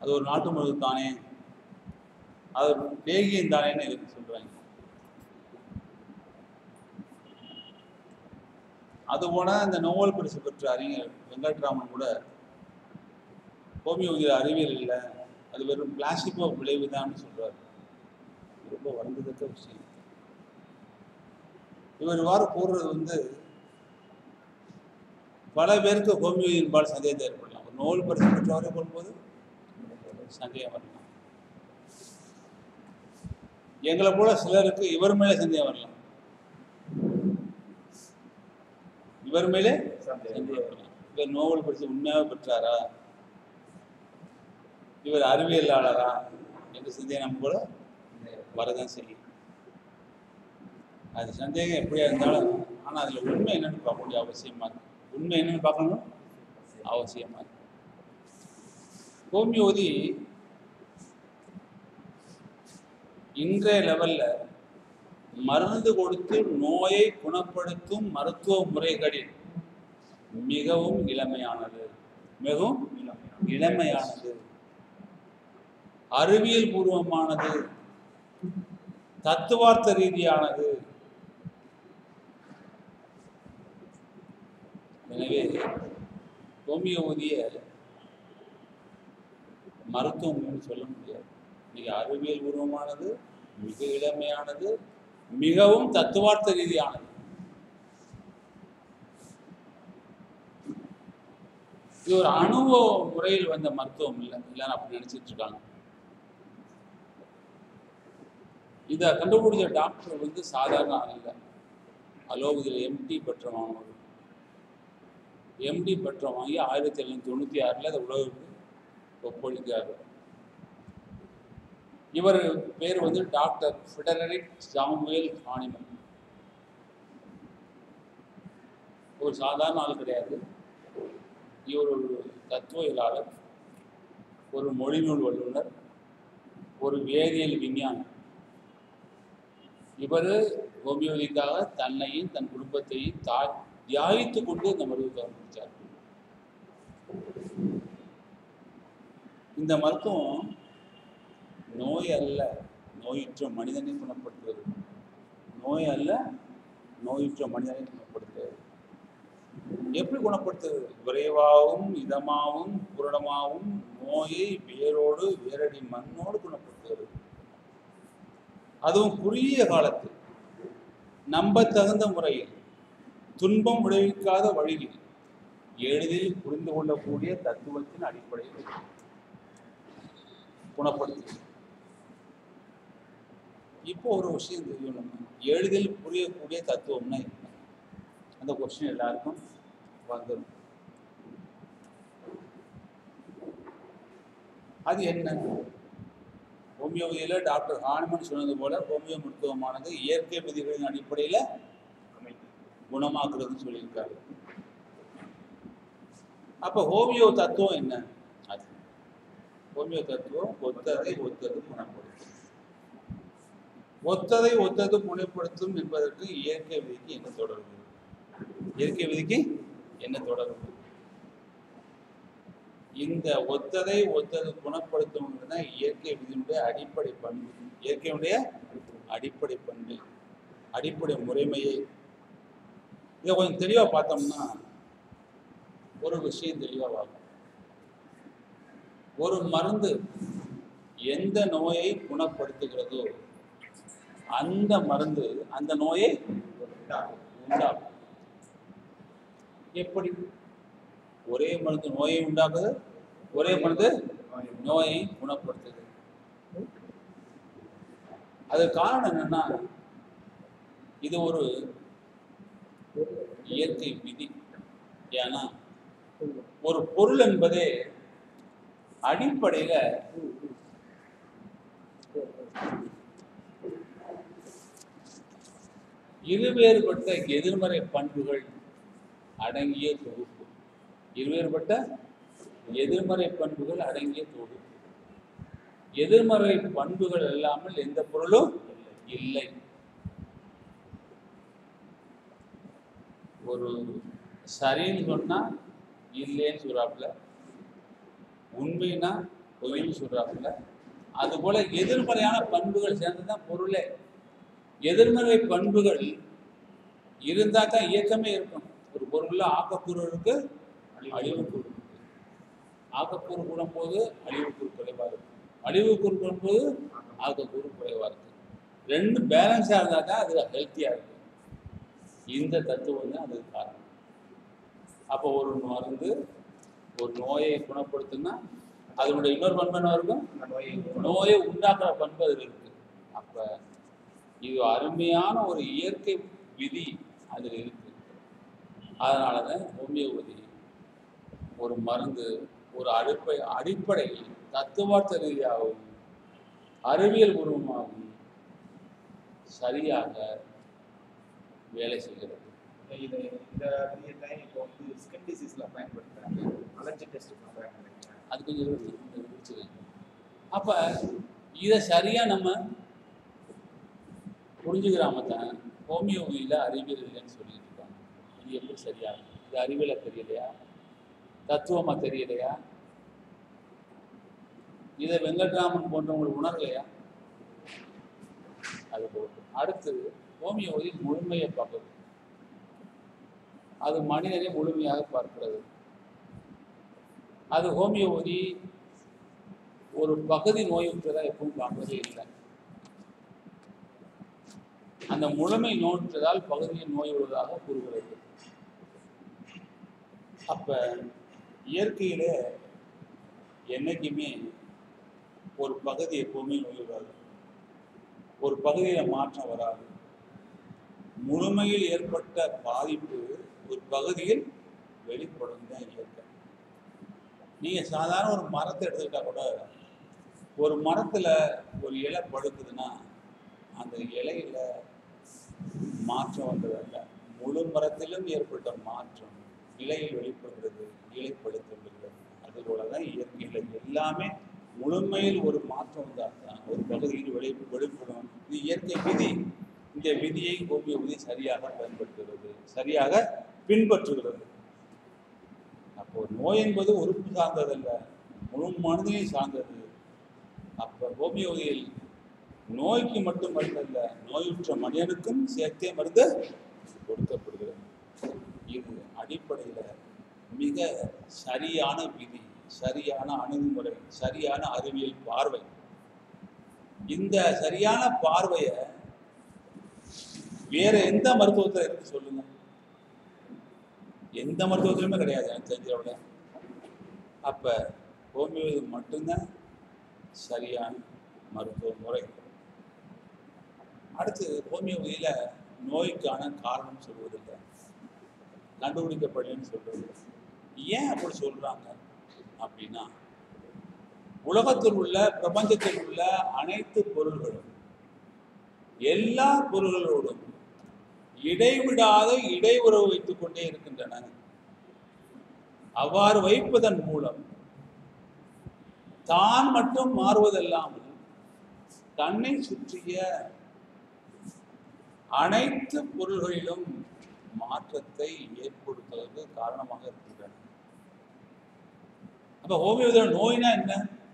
அது ஒரு நாட்டு மருந்து தானே, அது லேகியம் தானேன்னு இதுக்கு சொல்றாங்க. அதுபோல இந்த நோபல் பரிசு பெற்ற அறிஞர் வெங்கட்ராமன் கூட ஹோமியோபதியில் அறிவியல் இல்லை, அது வெறும் பிளாசிபோ விளைவு தான் சொல்றாரு. ரொம்ப வருந்தத்தக்க விஷயம். இவர் இவ்வாறு கூறுறது பல பேருக்கு ஹோமியோபதியின் சந்தேகத்தை ஏற்படலாம். ஒரு நோபல் பரிசு பெற்றவரை போகும்போது சந்தேகம் வரலாம். எங்களை போல சிலருக்கு இவர் மேலே சந்தேகம் வரலாம். இவர் மேலே சந்தேகம் வரலாம். இவர் நோபல் பரிசு உண்மையாக பெற்றாரா, இவர் அறிவியலாளரா என்று சந்தேகம் நம்ம கூட வரதான் செய்யும். அது சந்தேகம் எப்படியா இருந்தாலும், ஆனால் அதில் உண்மை என்னன்னு பார்க்க வேண்டிய அவசியமா இருக்கு. உண்மை என்னன்னு பார்க்கணும் அவசியமா இருக்கு. ஹோமியோபதி இன்றைய லெவல்ல மருந்து கொடுத்து நோயை குணப்படுத்தும் மருத்துவ முறைகளில் மிகவும் இளமையானது, மிகவும் இளமையானது, அறிவியல் பூர்வமானது, தத்துவார்த்த ரீதியானது. எனவே ஹோமியோபதியை மருத்துவம் சொல்ல முடியாது. மிக அறிவியல் பூர்வமானது, மிக இளமையானது, மிகவும் தத்துவார்த்த ரீதியானது. இது ஒரு அனுபவ முறையில் வந்த மருத்துவம் இல்லை, இல்லைன்னு அப்படி நினைச்சிட்டு இருக்காங்க. இதை கண்டுபிடிச்ச டாக்டர் சாதாரண ஆள் இல்லை. அலோபதியில் எம்டி பட்டம் வாங்கினவர். எம்டி பட்டம் வாங்கி 1796 அதை உலகுக்கு ஒப்பளிக்கிறார். இவர் பேர் டாக்டர் ஃபிடரிக் சாமுவேல் ஹானிமன். ஒரு சாதாரண ஆள் கிடையாது. இவர் ஒரு தத்துவவியலாளர், ஒரு மொழிநூல் வல்லுநர், ஒரு வேதியியல் விஞ்ஞானி. இவர் ஹோமியோபதிக்காக தன்னையும் தன் குடும்பத்தையும் தியாகித்து கொண்டு இந்த மருத்துவத்தை ஆரம்பித்தார். இந்த மருத்துவம் நோய் அல்ல, நோயுற்ற மனிதனை குணப்படுத்துவது. நோய் அல்ல, நோயுற்ற மனிதனை குணப்படுத்துவது. எப்படி குணப்படுத்துவது? விரைவாகவும் இதமாகவும் பூரணமாகவும் நோயை வேரோடு வேரடி மண்ணோடு குணப்படுத்துவது. அதுவும் குறுகிய காலத்தில் நம்ப தகுந்த முறையில் துன்பம் விளைவிக்காத வழியில் எளிதில் புரிந்து கொள்ளக்கூடிய தத்துவத்தின் அடிப்படையில் குணப்படுத்து. இப்போ ஒரு விஷயம் தெரியணும், எளிதில் புரியக்கூடிய தத்துவம்னா என்ன? அந்த கொஸ்டின் எல்லாருக்கும் வந்துடும். அது என்ன? ஹோமியோபதியில் டாக்டர் ஹானிமன் சொன்னது போல ஹோமியோ மருத்துவமானது இயற்கை விதிகளின் அடிப்படையில் குணமாக்குறதுன்னு சொல்லியிருக்காரு. அப்போ ஹோமியோ தத்துவம் என்ன? அது ஹோமியோ தத்துவம் ஒத்ததை ஒத்தது குணப்படுத்தும். ஒத்ததை ஒத்தது குணப்படுத்தும் என்பதற்கு இயற்கை விதிக்கு என்ன தொடர்பு? இயற்கை விதிக்கு என்ன தொடர்பு? இந்த ஒத்ததை ஒத்தது குணப்படுத்தும் இயற்கை விதியினுடைய அடிப்படை பண்பு, இயற்கையுடைய அடிப்படை பண்பு, அடிப்படை முறைமையை. இதை கொஞ்சம் தெளிவாக பார்த்தோம்னா ஒரு விஷயம் தெளிவாகும். ஒரு மருந்து எந்த நோயை குணப்படுத்துகிறதோ அந்த மருந்து அந்த நோயை உண்டாகும். எப்படி? ஒரே மருந்து நோயை உண்டாக்குது, ஒரே மருந்து நோயை குணப்படுத்துது. அதுக்கு காரணம் என்னன்னா, இது ஒரு இயற்கை விதி. ஏன்னா ஒரு பொருள் என்பதே அடிப்படையில இருவேறுபட்ட எதிர்மறை பண்புகள் அடங்கிய தொகுப்பு. இருவேறுபட்ட எதிர்மறை பண்புகள் அடங்கிய தொகுப்பு. எதிர்மறை பண்புகள் இல்லாமல் எந்த பொருளும் இல்லை. ஒரு சரின்னு சொன்னா இல்லைன்னு சொல்றாப்புல, உண்மைனா பொய்ன்னு சொல்றாப்புல. அதுபோல எதிர்மறையான பண்புகள் சேர்ந்துதான் பொருளே. எதிர்மறை பண்புகள் இருந்தா தான் இயக்கமே இருக்கும். ஒரு பொருள்ல ஆக்கக்கூறு இருக்கு, அழிவுக்கூறு இருக்கு. ஆக்கக்கூறு கூடும்போது அழிவுக்கூறு குறைவா இருக்கும், அழிவுக்கூறு கூடும்போது ஆக்கக்கூறு குறைவா இருக்கு. ரெண்டும் பேலன்ஸா இருந்தா தான் அது ஹெல்த்தியா இருக்கு. இந்த தத்துவம் தான் அதுக்கு காரணம். அப்போ ஒரு மருந்து ஒரு நோயை குணப்படுத்துனா அதனுடைய இன்னொரு பண்பு என்ன இருக்கும்? நோயை உண்டாக்குற பண்பு அதில் இருக்கு. அப்ப இது அருமையான ஒரு இயற்கை விதி அதில் இருக்கு. அதனாலதான் ஹோமியோபதி ஒரு மருந்து ஒரு அடிப்படை தத்துவார்த்த ரீதியாகவும் அறிவியல் பூர்வமாகவும் சரியாக வேலை செய்கிறது. இந்த இப்போ வந்து ஸ்கின் டிசீஸ்ல பயன்படுத்துறாங்க, அலர்ஜி டெஸ்ட் பண்றாங்க. அது கொஞ்சம் விரிச்சுக்கங்க. அப்ப இதை சரியா நம்ம புரிஞ்சுக்கிறாம தான் ஹோமியோபதியில அறிவியல் இல்லைன்னு சொல்லிட்டு இருக்காங்க. இது எப்படி சரியா? இது அறிவியலை தெரியலையா? தத்துவமா தெரியலையா? இதை வெங்கட்ராமன் போன்றவங்களுக்கு உணரலையா? அது போட்டு அடுத்து ஹோமியோபதி முழுமையை பார்க்குறது. அது மனிதனை முழுமையாக பார்க்கிறது. அது ஹோமியோபதி ஒரு பகுதி நோயுற்றதா எப்பவும் பார்க்கறதே இல்லை. அந்த முழுமை நோற்றதால் பகுதியில் நோய் உள்ளதாக கூறுகிறது. அப்ப இயற்கையிலே என்னைக்குமே ஒரு பகுதி எப்பவுமே நோய் வராது, ஒரு பகுதியில மாற்றம் வராது. முழுமையில் ஏற்பட்ட பாதிப்பு ஒரு பகுதியில் வெளிப்படும் தான் இயற்கை. நீங்க சாதாரண ஒரு மரத்தை எடுத்துக்கிட்டா கூட, ஒரு மரத்துல ஒரு இலை படுக்குதுன்னா அந்த இலையில மாற்றம் வந்ததல்ல, முழு மரத்திலும் ஏற்பட்ட மாற்றம் இலையில் வெளிப்படுகிறது, இலைப்படுத்துகிறது. அதுபோலதான் இயற்கையில எல்லாமே முழுமையில் ஒரு மாற்றம் வந்தால் தான் ஒரு பகுதியில் வெளிப்படும். இது இயற்கை விதி. இந்த விதியை ஹோமியோபதி சரியாக பயன்படுத்துகிறது, சரியாக பின்பற்றுகிறது. அப்போ நோய் என்பது உறுப்பு சார்ந்ததல்ல, முழு மனிதனையும் சார்ந்தது. அப்ப ஹோமியோபதியில் நோய்க்கு மட்டும் மருந்தல்ல, நோயுற்ற மனிதனுக்கும் சேர்த்தே மருந்து கொடுக்கப்படுகிறது. இது அடிப்படையில மிக சரியான விதி, சரியான அணுகுமுறை, சரியான அறிவியல் பார்வை. இந்த சரியான பார்வைய வேற எந்த மருத்துவத்தில் இருக்கு சொல்லுங்க? எந்த மருத்துவத்திலுமே கிடையாது எனக்கு தெரிஞ்சவங்க. அப்ப ஹோமியோபதி மட்டும்தான் சரியான மருத்துவ முறை. அடுத்து ஹோமியோபதியில நோய்க்கான காரணம் சொல்வதில்லை, கண்டுபிடிக்கப்படலன்னு சொல்றது. ஏன் அப்படி சொல்றாங்க அப்படின்னா, உலகத்தில் உள்ள பிரபஞ்சத்தில் உள்ள அனைத்து பொருள்களும் எல்லா பொருள்களோடும் இடைவிடாத இடையுறவு வைத்துக் கொண்டே இருக்கின்றன. அவ்வாறு வைப்பதன் மூலம் தான் மட்டும் மாறுவதல்லாமல் தன்னை சுற்றிய அனைத்து பொருள்களிலும் மாற்றத்தை ஏற்படுத்துவதற்கு காரணமாக இருக்கின்றன. அப்ப ஹோமியோபதியோட நோய்னா என்ன?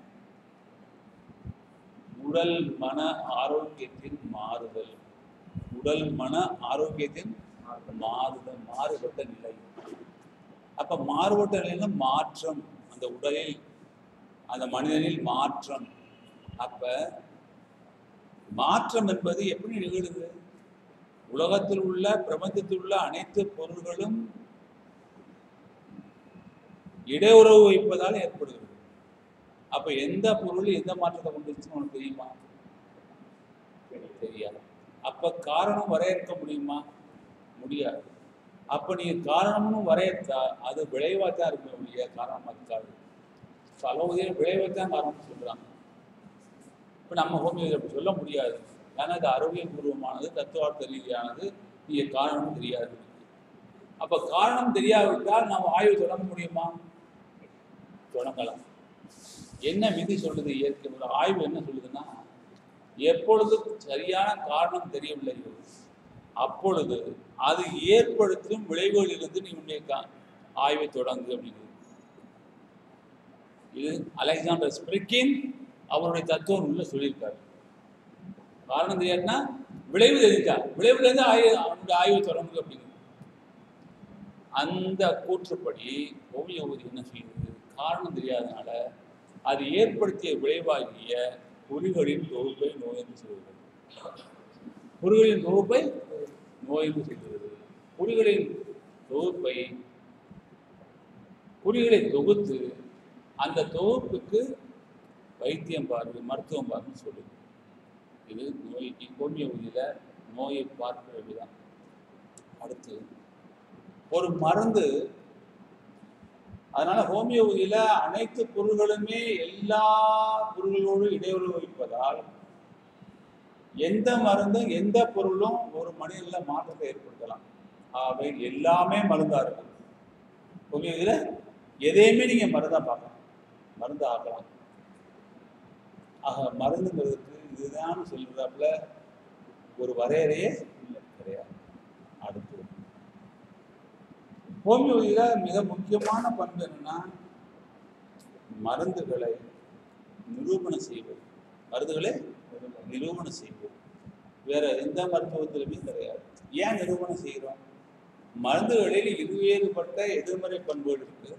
உடல் மன ஆரோக்கியத்தின் மாறுதல், உடல் மன ஆரோக்கியத்தின் மாறுதல், மாறுபட்ட நிலை. அப்ப மாறுபட்ட நிலையில மாற்றம், அந்த உடலில் அந்த மனிதனில் மாற்றம். அப்ப மாற்றம் என்பது எப்படி நிகழுது? உலகத்தில் உள்ள பிரபஞ்சத்தில் உள்ள அனைத்து பொருள்களும் இடையுறவு வைப்பதால் ஏற்படுகிறது. அப்ப எந்த பொருள் எந்த மாற்றத்தை கொண்டுச்சுன்னு உனக்கு தெரியுமா? தெரியாது. அப்ப காரணம் வரையறுக்க முடியுமா? முடியாது. அப்ப நீங்க காரணம்னு வரையறுத்தா அது விளைவாத்தான் இருக்கும் இல்லையா, காரணமா இருக்காது. பலவகையில் விளைவைத்தான் காரணம் சொல்றாங்க. இப்ப நம்ம ஹோமியோபதி அப்படி சொல்ல முடியாது. ஏன்னா அது அறிவியல் பூர்வமானது, தத்துவார்த்த ரீதியானது. நீங்க காரணம் தெரியாது. அப்ப காரணம் தெரியாவிட்டால் நாம் ஆய்வு தொடங்க முடியுமா? தொடங்கலாம். என்ன விதி சொல்லுது இயற்கை? ஒரு ஆய்வு என்ன சொல்லுதுன்னா, எப்பொழுது சரியான காரணம் தெரியவில்லையோ அப்பொழுது அது ஏற்படுத்தும் விளைவுகளிலிருந்து நீ உன்னை ஆய்வை தொடங்கு அப்படிங்கிறது. இது அலெக்சாண்டர் ஸ்பிரிக்கின் அவருடைய தத்துவ நூல்ல சொல்லியிருக்காரு. காரணம் தெரியாதுன்னா விளைவு தெரிவித்தார், விளைவுலேருந்து அவனுடைய ஆய்வு தொடங்குது அப்படிங்கிறது. அந்த கூற்றுப்படி ஹோமியோபதி என்ன செய்யுது, காரணம் தெரியாதனால அது ஏற்படுத்திய விளைவாகிய குறிகளின் தொகுப்பை நோய் என்று சொல்கிறது. குறிகளின் தொகுப்பை நோய் என்று சொல்கிறது. குறிகளை தொகுத்து அந்த தொகுப்புக்கு வைத்தியம் பாரு, மருத்துவம் பாருன்னு சொல்லுது. இது நோய்க்கு ஹோமியோபதியில் நோயை பார்க்கிற விதம். அடுத்து ஒரு மருந்து, அதனால ஹோமியோபதியில அனைத்து பொருள்களுமே எல்லா பொருள்களோடு இடையுறவு வைப்பதால் எந்த மருந்தும் எந்த பொருளும் ஒரு மனிதன்ல மாற்றத்தை ஏற்படுத்தலாம். ஆகவே எல்லாமே மருந்தா இருக்கு. ஹோமியோபதியில எதையுமே நீங்க மருந்தா பார்க்கலாம், மருந்து ஆக்கலாம். ஆக மருந்துங்கிறதுக்கு இதுதான் சொல்றாப்புல ஒரு வரையறையே இல்லை, கிடையாது. அடுத்து ஹோமியோபதியில மிக முக்கியமான பண்பு என்னன்னா மருந்துகளை நிரூபணம் செய்வது. மருந்துகளை நிரூபணம் செய்வது வேற எந்த மருத்துவத்திலுமே கிடையாது. ஏன் நிரூபணம் செய்கிறோம்? மருந்துகளில் இருவேறுபட்ட எதிர்மறை பண்புகள் இருக்கு.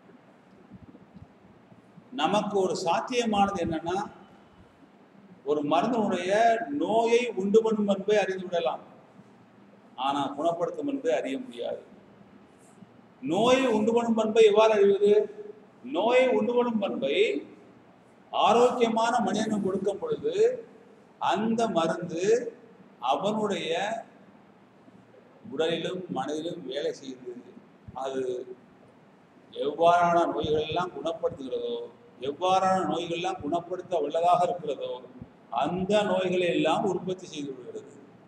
நமக்கு ஒரு சாத்தியமானது என்னன்னா, ஒரு மருந்தினுடைய நோயை உண்டு பண்ணும் பண்பை அறிந்து விடலாம், ஆனா குணப்படுத்தும் பண்பை அறிய முடியாது. நோயை உண்டு பண்ணும் பண்பை எவ்வாறு அறிவது? நோயை உண்டு பண்ணும் பண்பை ஆரோக்கியமான மனிதனுக்கு கொடுக்கும் பொழுது அந்த மருந்து அவனுடைய உடலிலும் மனதிலும் வேலை செய்து அது எவ்வாறான நோய்கள் எல்லாம் குணப்படுத்துகிறதோ, எவ்வாறான நோய்கள் எல்லாம் குணப்படுத்த வல்லதாக இருக்கிறதோ அந்த நோய்களை எல்லாம் உற்பத்தி செய்து விடுகிறது.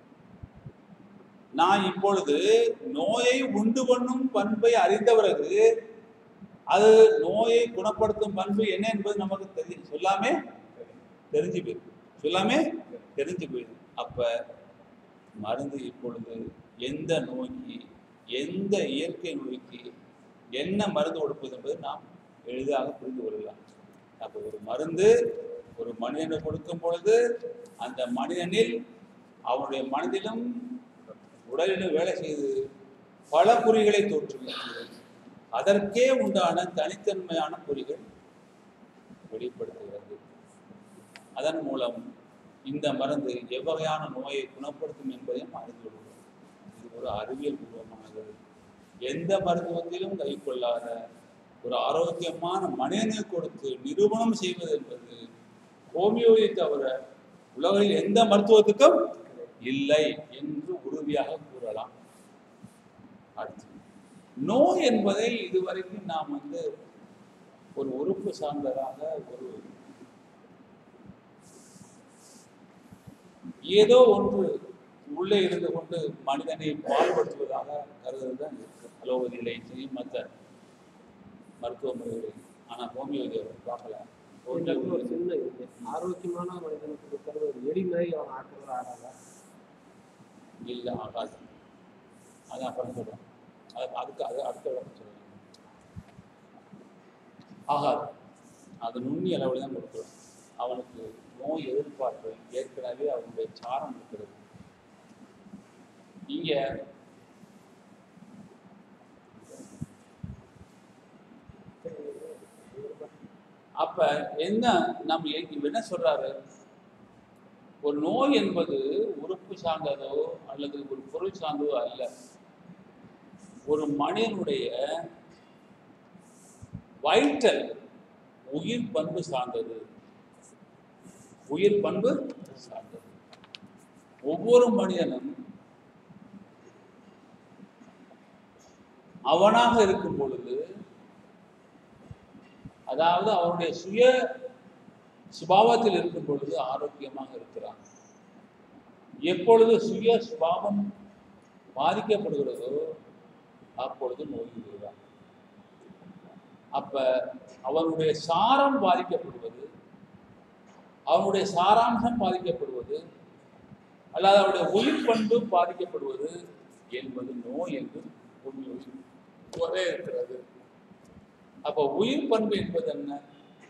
நான் இப்பொழுது நோயை உண்டு பண்ணும் பண்பை அறிந்த பிறகு அது நோயை குணப்படுத்தும் பண்பு என்ன என்பது நமக்கு சொல்லாமே தெரிஞ்சு போயிருக்கு, சொல்லாமே தெரிஞ்சு போயிருக்கு. அப்ப மருந்து இப்பொழுது எந்த நோய்க்கு, எந்த இயற்கை நோய்க்கு என்ன மருந்து கொடுப்பது என்பது நாம் எளிதாக புரிந்து கொள்ளலாம். அப்போ ஒரு மருந்து ஒரு மனிதனுக்கு கொடுக்கும் பொழுது அந்த மனிதனில் அவனுடைய மனதிலும் உடலிலும் வேலை செய்து பல குறிகளை தோற்றுவித்து அதற்கே உண்டான தனித்தன்மையான குறிகள் வெளிப்படுத்துகிறது. அதன் மூலம் இந்த மருந்து எவ்வகையான நோயை குணப்படுத்தும் என்பதையும் அறிந்து கொள்கிறோம். இது ஒரு அறிவியல் பூர்வமானது. எந்த மருத்துவத்திலும் கைக்கொள்ளாத ஒரு ஆரோக்கியமான மனிதனை கொடுத்து நிரூபணம் செய்வது என்பது ஹோமியோபதியை தவிர உலகில் எந்த மருத்துவத்துக்கும் இல்லை என்று உறுதியாக கூறலாம். அடுத்து நோய் என்பதை இதுவரைக்கும் நாம் ஒரு உறுப்பு சார்ந்ததாக ஒரு ஏதோ ஒன்று உள்ளே இருந்து கொண்டு மனிதனை பால்படுத்துவதாக கருதுதான் இருக்கு அலோபதியிலே சரி மற்ற மருத்துவ முறைகளில். ஆனால் ஹோமியோபதி பார்க்கல. ஒரு சின்ன ஆரோக்கியமான மனிதனுக்கு கொடுக்கறது ஒரு எலி மாதிரி அவன் ஆக்குறது ஆகாதா? இல்லை, ஆகாது. அதான் அப்புறம் சொல்றேன், அதுக்கு அது அடுத்த விளக்கம் சொல்லுவேன். ஆகாது. அது நுண்ணி அளவில் தான் கொடுக்குறோம். அவனுக்கு நோய் எதிர்பார்ப்பு ஏற்கனவே அவனுடைய சாரம் இருக்கிறது. இங்க அப்ப என்ன நம்ம என்ன சொல்றாரு, ஒரு நோய் என்பது உறுப்பு சார்ந்ததோ அல்லது ஒரு பொருள் சார்ந்ததோ அல்ல. ஒரு மனிதனுடைய வைட்டல் உயிர் பண்பு சார்ந்தது. உயிர் பண்பு சார்ந்தது. ஒவ்வொரு மனிதனும் அவனாக இருக்கும் பொழுது, அதாவது அவனுடைய சுய சுபாவத்தில் இருக்கும் பொழுது ஆரோக்கியமாக இருக்கிறான். எப்பொழுது சுய சுபாவம் பாதிக்கப்படுகிறதோ அப்பொழுது நோய்கிறான். அப்ப அவனுடைய சாரம் பாதிக்கப்படுவது, அவனுடைய சாராம்சம் பாதிக்கப்படுவது அல்லது அவருடைய உயிர் பண்பு பாதிக்கப்படுவது என்பது நோய் என்று ஒரே இருக்கிறது. அப்ப உயிர் பண்பு என்பது என்ன?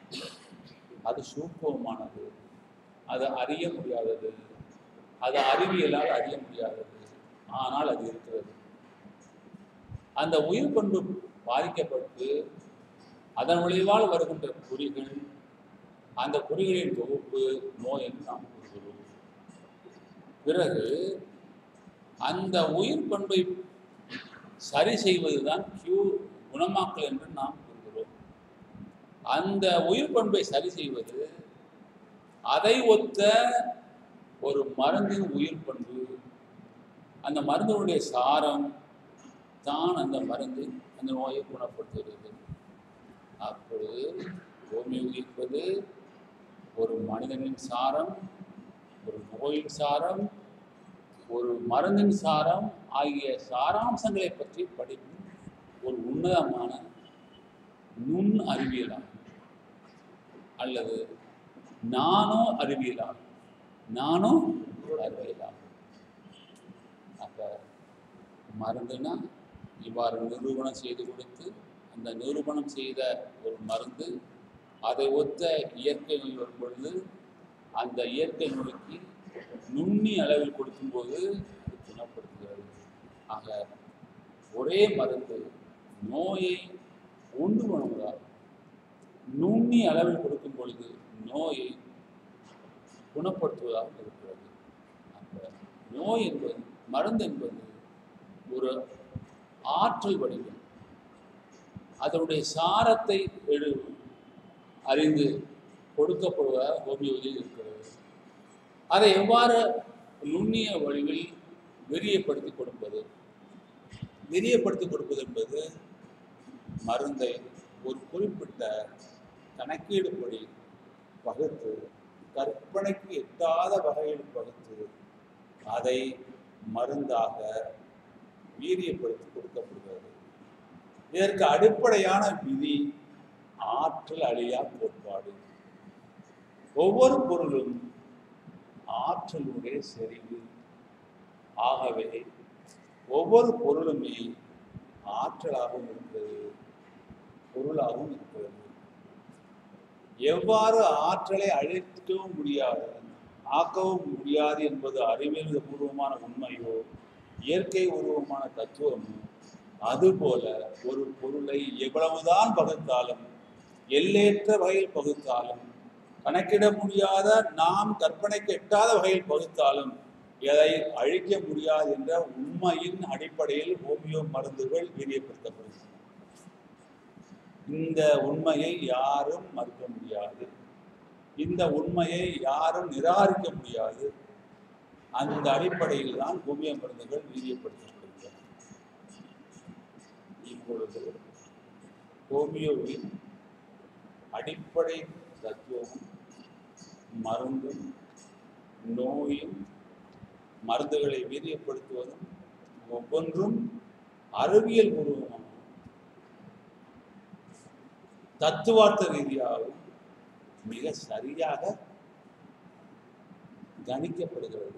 அது சூக்குவமானது, அது அறிய முடியாதது, அது அறிவியலால் அறிய முடியாதது, ஆனால் அது இருக்கிறது. அந்த உயிர் பண்பு பாதிக்கப்பட்டு அதன் விளைவால் வருகின்ற குறிகள், அந்த குறிகளின் தொகுப்பு நோய் என்று நாம் கூறுகிறோம். பிறகு அந்த உயிர் பண்பை சரி செய்வதுதான் குணமாக்கல் என்று நாம் கூறுகிறோம். அந்த உயிர் பண்பை சரி செய்வது அதை ஒத்த ஒரு மருந்தின் உயிர் பண்பு, அந்த மருந்தினுடைய சாரம் தான் அந்த மருந்து அந்த நோயை குணப்படுத்துகிறது. அப்பொழுது ஹோமியோபதி என்பது ஒரு மனிதனின் சாரம், ஒரு நோயின் சாரம், ஒரு மருந்தின் சாரம் ஆகிய சாராம்சங்களை பற்றி படிக்கும் ஒரு உன்னதமான நுண் அறிவியலாகும் அல்லது நானோ அறிவியலாகும். அப்ப மருந்துனா இவ்வாறு நிரூபணம் செய்து கொடுத்து, அந்த நிரூபணம் செய்த ஒரு மருந்து அதை ஒத்த இயற்கை நோய் வரும் பொழுது அந்த இயற்கை நோய்க்கு நுண்ணி அளவில் கொடுக்கும்போது அது குணப்படுத்துகிறது. ஆக ஒரே மருந்து நோயை உண்டு பண்ணுவதால் நுண்ணி அளவில் கொடுக்கும் பொழுது நோயை குணப்படுத்துவதாக இருக்கிறது. அந்த நோய் என்பது, மருந்து என்பது ஒரு ஆற்றல் வடிவம். அதனுடைய சாரத்தை அறிந்து கொடுக்கப்படுவதாக ஹோமியோபதியில் இருக்கிறது. அதை எவ்வாறு நுண்ணிய வடிவில் விரியப்படுத்தி கொடுப்பது? விரியப்படுத்தி கொடுப்பது என்பது மருந்தை ஒரு குறிப்பிட்ட கணக்கீடுபடி பகுத்து, கற்பனைக்கு எட்டாத வகையில் பகுத்து அதை மருந்தாக வீரியப்படுத்தி கொடுக்கப்படுகிறது. இதற்கு அடிப்படையான விதி ஆற்றல் அழியா கோட்பாடு. ஒவ்வொரு பொருளும் ஆற்றலுடைய செறிவு. ஆகவே ஒவ்வொரு பொருளுமே ஆற்றலாகவும் இருக்கிறது, பொருளாகவும் இருக்கிறது. எவ்வாறு ஆற்றலை அழிக்கவும் முடியாது, ஆக்கவும் முடியாது என்பது அறிவியல் பூர்வமான உண்மையோ இயற்கை உருவமான தத்துவமோ, அதுபோல ஒரு பொருளை எவ்வளவுதான் பகுத்தாலும், எல்லையற்ற வகையில் பகுத்தாலும், கணக்கிட முடியாத நாம் கற்பனைக்கு எட்டாத வகையில் பகுத்தாலும் எதை அழிக்க முடியாது என்ற உண்மையின் அடிப்படையில் ஹோமியோ மருந்துகள் வீரியப்படுத்தப்படுகின்றன. இந்த உண்மையை யாரும் மறுக்க முடியாது, இந்த உண்மையை யாரும் நிராகரிக்க முடியாது. அந்த அடிப்படையில் தான் ஹோமியோ மருந்துகள் வீரியப்படுத்தப்படுகின்றன. இப்பொழுது ஹோமியோவின் அடிப்படை தத்துவமும் மருந்தும் நோயும் மருந்துகளை வீரியப்படுத்துவதும் ஒவ்வொன்றும் அறிவியல் பூர்வமான தத்துவார்த்த ரீதியாகவும் மிக சரியாக கணிக்கப்படுகிறது.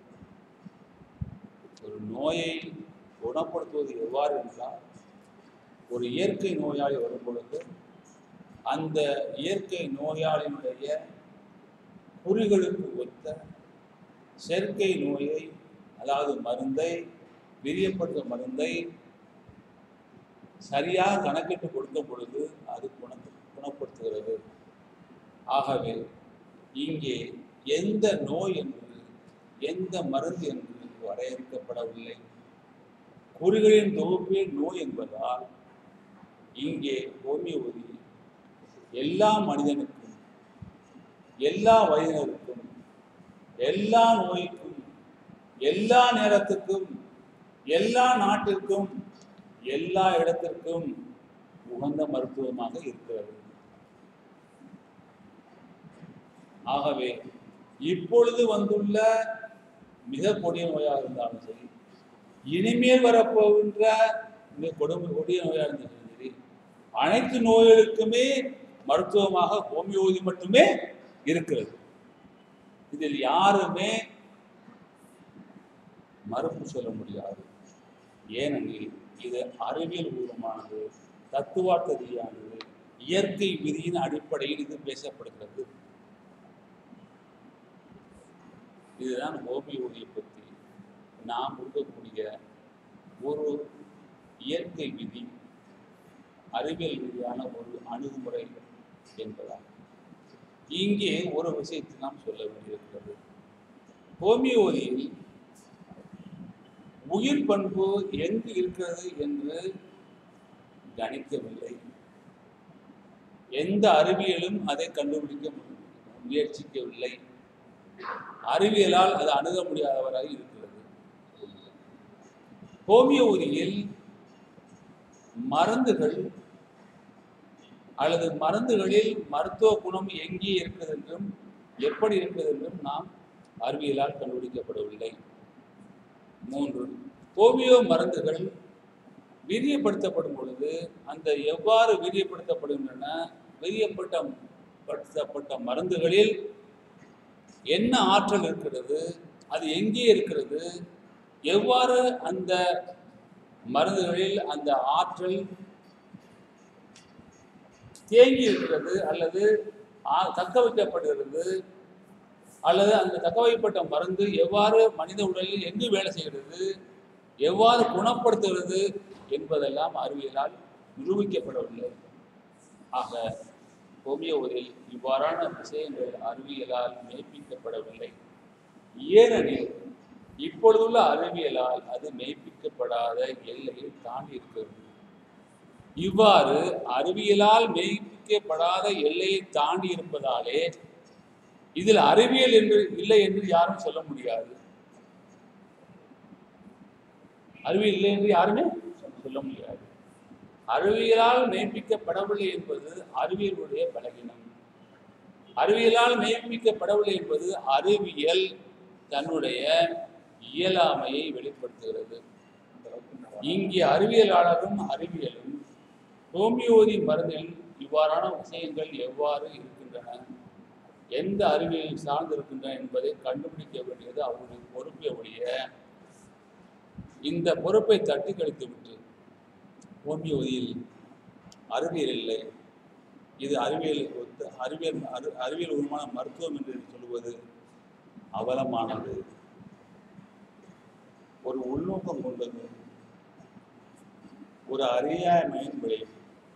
ஒரு நோயை குணப்படுத்துவது எவ்வாறு என்றால், ஒரு இயற்கை நோயாளி வரும் பொழுது அந்த இயற்கை நோயாளியினுடைய குறிகளுக்கு ஒத்த செயற்கை நோயை, அதாவது மருந்தை, வீரியப்படுத்தும் மருந்தை சரியாக கணக்கிட்டு கொடுக்கும் பொழுது அது குணப்படுத்துகிறது. ஆகவே இங்கே எந்த நோய் என்று, எந்த மருந்து என்று வரையறுக்கப்படவில்லை. குறிகளின் தொகுப்பே நோய் என்பதால் இங்கே ஹோமியோபதி எல்லா மனிதனுக்கும், எல்லா வயதினருக்கும், எல்லா நோய்க்கும், எல்லா நேரத்துக்கும், எல்லா நாட்டிற்கும், எல்லா இடத்திற்கும் உகந்த மருத்துவமாக இருக்கிறது. ஆகவே இப்பொழுது வந்துள்ள மிக கொடிய நோயாக இருந்தாலும் சரி, இனிமேல் வரப்போகின்ற மிக கொடிய நோயாக இருந்தாலும் சரி, அனைத்து நோய்களுக்குமே மருத்துவமாக ஹோமியோபதி மட்டுமே இருக்கிறது. இதில் யாருமே மறுப்பு சொல்ல முடியாது. ஏனெனில் இது அறிவியல் பூர்வமானது, தத்துவார்த்த ரீதியானது, இயற்கை விதியின் அடிப்படையில் இது பேசப்படுகிறது. இதுதான் ஹோமியோபதியை பற்றி நாம் இருக்கக்கூடிய ஒரு இயற்கை விதி, அறிவியல் ரீதியான ஒரு அணுகுமுறை என்பதாகும். இங்கே ஒரு விஷயத்தை நாம் சொல்ல வேண்டியிருக்கிறது. ஹோமியோபதியில் உயிர் பண்பு எங்கு இருக்கிறது என்று கணிக்கவில்லை. எந்த அறிவியலும் அதை கண்டுபிடிக்க முயற்சிக்கவில்லை. அறிவியலால் அது அணுக முடியாதவராக இருக்கிறது. ஹோமியோபதியில் மருந்துகள் அல்லது மருந்துகளில் மருத்துவ குணம் எங்கே இருக்கிறது என்றும் எப்படி இருக்கிறது என்றும் நாம் அறிவியலால் கண்டுபிடிக்கப்படவில்லை. 3, ஹோமியோ மருந்துகள் வீரியப்படுத்தப்படும் பொழுது அந்த எவ்வாறு வீரியப்படுத்தப்படுகின்றன, வீரியப்படுத்தப்பட்ட மருந்துகளில் என்ன ஆற்றல் இருக்கிறது, அது எங்கே இருக்கிறது, எவ்வாறு அந்த மருந்துகளில் அந்த ஆற்றல் தேங்கி இருக்கிறது அல்லது தக்க வைக்கப்படுகிறது, அல்லது அந்த தக்க வைக்கப்பட்ட மருந்து எவ்வாறு மனித உடலில் எங்கு வேலை செய்கிறது, எவ்வாறு குணப்படுத்துகிறது என்பதெல்லாம் அறிவியலால் நிரூபிக்கப்படவில்லை. ஆக ஹோமியோபதியில் இவ்வாறான விஷயங்கள் அறிவியலால் மெய்ப்பிக்கப்படவில்லை. ஏனெனில் இப்பொழுதுள்ள அறிவியலால் அது மெய்ப்பிக்கப்படாத எல்லையை தாண்டி இருக்கிறது. இவ்வாறு அறிவியலால் மெய்ப்பிக்கப்படாத எல்லையை தாண்டி இருப்பதாலே இதில் அறிவியல் என்று இல்லை என்று யாரும் சொல்ல முடியாது. அறிவியல் இல்லை என்று யாருமே சொல்ல முடியாது. அறிவியலால் மெய்ப்பிக்கப்படவில்லை என்பது அறிவியலுடைய பலகீனம். அறிவியலால் மெய்ப்பிக்கப்படவில்லை என்பது அறிவியல் தன்னுடைய இயலாமையை வெளிப்படுத்துகிறது. இங்கே அறிவியலாளரும் அறிவியலும் ஹோமியோபதி மருந்தில் இவ்வாறான விஷயங்கள் எவ்வாறு இருக்கின்றன, எந்த அறிவியல் சார்ந்திருக்கின்றன என்பதை கண்டுபிடிக்க வேண்டியது அவருடைய பொறுப்பை ஒழிய இந்த பொறுப்பை தட்டி கழித்துவிட்டு ஹோமியோபதியில் அறிவியல் இல்லை, இது அறிவியலுக்கு ஒத்து அறிவியல் உருவான மருத்துவம் என்று சொல்லுவது அவலமானது, ஒரு உள்நோக்கம் கொண்டது, ஒரு அறியாமையின் விளைவு.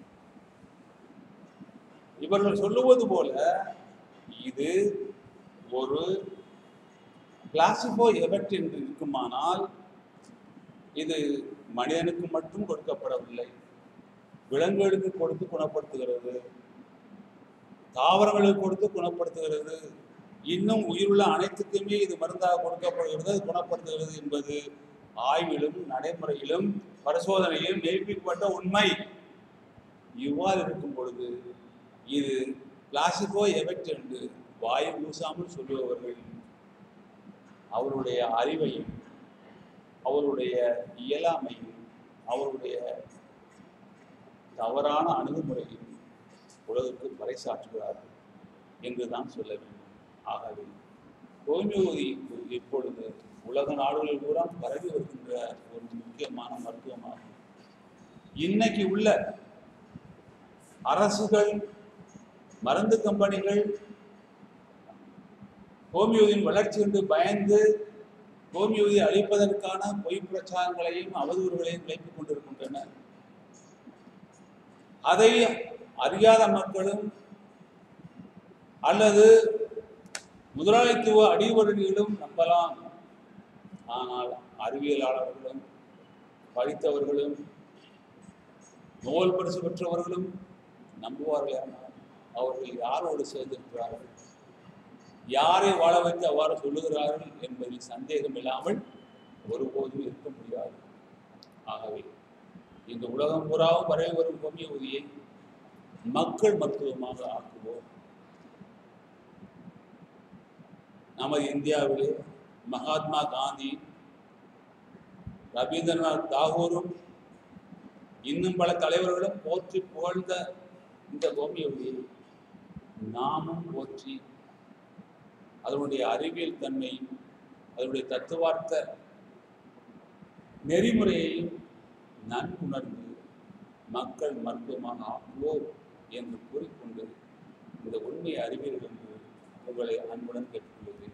இவர்கள் சொல்லுவது போல இது ஒரு பிளாசிபோ எஃபெக்ட் என்று இருக்குமானால் இது மனிதனுக்கு மட்டும் கொடுக்கப்படவில்லை, விலங்குகளுக்கு கொடுத்து குணப்படுத்துகிறது, தாவரங்களுக்கு கொடுத்து குணப்படுத்துகிறது, இன்னும் உயிருள்ள அனைத்துக்குமே இது மருந்தாக கொடுக்கப்படுகிறது, குணப்படுத்துகிறது என்பது ஆய்விலும் நடைமுறையிலும் பரிசோதனையிலும் மெய்ப்பிக்கப்பட்ட உண்மை. இவ்வாறு இருக்கும் பொழுது இது பிளாசிபோ எஃபெக்ட் என்று வாய் பூசாமல் சொல்லுபவர்கள் அவருடைய அறிவையும் அவருடைய இயலாமையும் அவருடைய தவறான அணுகுமுறையும் உலகுக்கு பறைசாற்றுகிறார்கள் என்றுதான் சொல்ல வேண்டும். ஆகவே ஹோமியோபதி இப்பொழுது உலக நாடுகளில் கூட பரவி வருகின்ற ஒரு முக்கியமான மருத்துவமாகும். இன்னைக்கு உள்ள அரசுகள், மருந்து கம்பெனிகள் ஹோமியோபதியின் வளர்ச்சி என்று பயந்து ஹோமியோபதி அளிப்பதற்கான பொய் பிரச்சாரங்களையும் அவதூறுகளையும் விளைத்துக் கொண்டிருக்கின்றன. அதை அறியாத மக்களும் அல்லது முதலாளித்துவ அடிவருடிகளும் நம்பலாம். ஆனால் அறிவியலாளர்களும் படித்தவர்களும் நோபல் பரிசு பெற்றவர்களும் நம்புவார்கள். அவர்கள் யாரோடு சேர்ந்திருக்கிறார்கள், யாரை வாழ வைத்து அவ்வாறு சொல்லுகிறார்கள் என்பதில் சந்தேகம் இல்லாமல் ஒருபோதும் இருக்க முடியாது. ஆகவே இந்த உலகம் பூராவும் வரை வரும் ஹோமியோபதியை மக்கள் மருத்துவமாக ஆக்குவோம். நமது இந்தியாவிலே மகாத்மா காந்தி, ரவீந்திரநாத் தாகூரும் இன்னும் பல தலைவர்களும் போற்றி புகழ்ந்த இந்த ஹோமியோபதியை நாமும் போற்றி அதனுடைய அறிவியல் தன்மையும் அதனுடைய தத்துவார்த்த நெறிமுறையையும் நன்குணர்ந்து மக்கள் மருத்துவமாக ஆக்குவோம் என்று கூறிக்கொண்டு இந்த உண்மையை அறிவீர்கள் என்று உங்களை அன்புடன் கேட்டுக்கொள்கிறேன்.